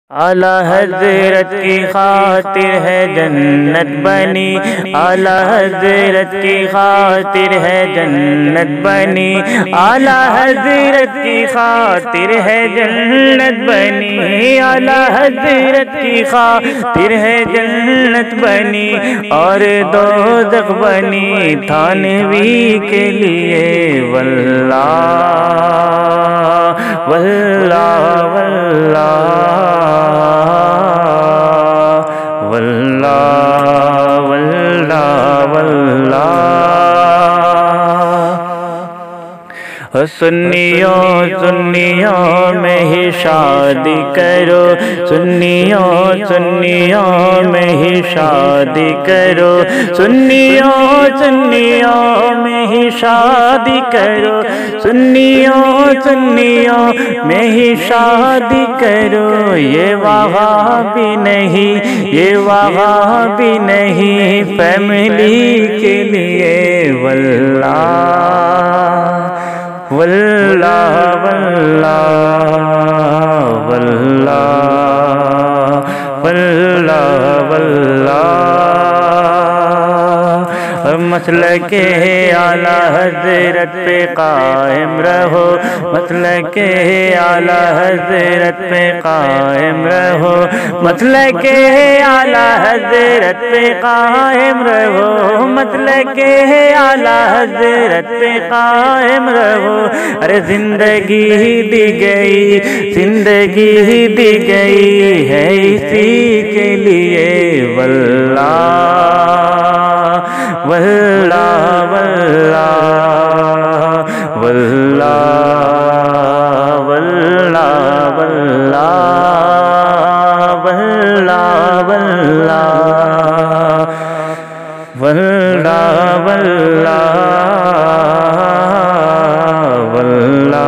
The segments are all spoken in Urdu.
اعلیٰ حضرت کی خاطر ہے جنت بنی، اعلیٰ حضرت کی خاطر ہے جنت بنی، اعلیٰ حضرت کی خاطر ہے جنت بنی، اعلیٰ حضرت کی خاطر ہے جنت بنی، اور دوزخ بنی تھانوی کے لیے۔ واللہ واللہ واللہ واللہ واللہ واللہ۔ سنیوں سنیوں میں ہی شادی کرو، سنیوں سنیوں میں ہی شادی کرو، سنیوں سنیوں میں ہی شادی کرو، سنیوں سنیوں میں ہی شادی کرو۔ یہ وہابی نہیں، یہ وہابی نہیں، فیملی کے لیے۔ واللہ واللہ واللہ واللہ واللہ واللہ۔ مسلک اعلیٰ حضرت پہ قائم رہو، مسلک اعلیٰ حضرت پہ قائم رہو، مسلک اعلیٰ حضرت پہ قائم رہو، مسلک اعلیٰ حضرت پہ قائم رہو۔ ارے زندگی دی گئی، زندگی دی گئی ہے اسی کے لیے۔ واللہ واللہ واللہ واللہ واللہ واللہ واللہ واللہ واللہ۔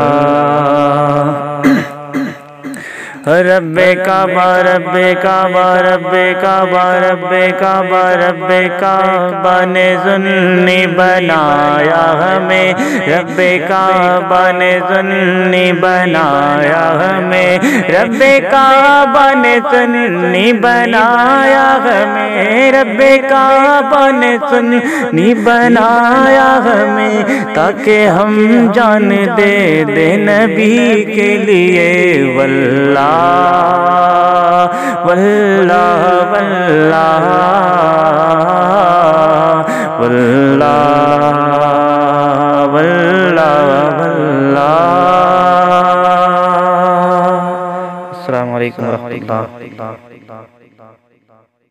رب کعبہ رب کعبہ رب کعبہ رب کعبہ رب کعبہ نے سنی بنایا ہمیں، رب کعبہ نے سنی بنایا ہمیں، رب کعبہ نے سنی بنایا ہمیں، رب کعبہ نے سنی بنایا ہمیں، تاکہ ہم جان دے دے نبی کے لیے۔ واللہ واللہ واللہ واللہ واللہ واللہ۔ السلام علیکم ورحمۃ اللہ۔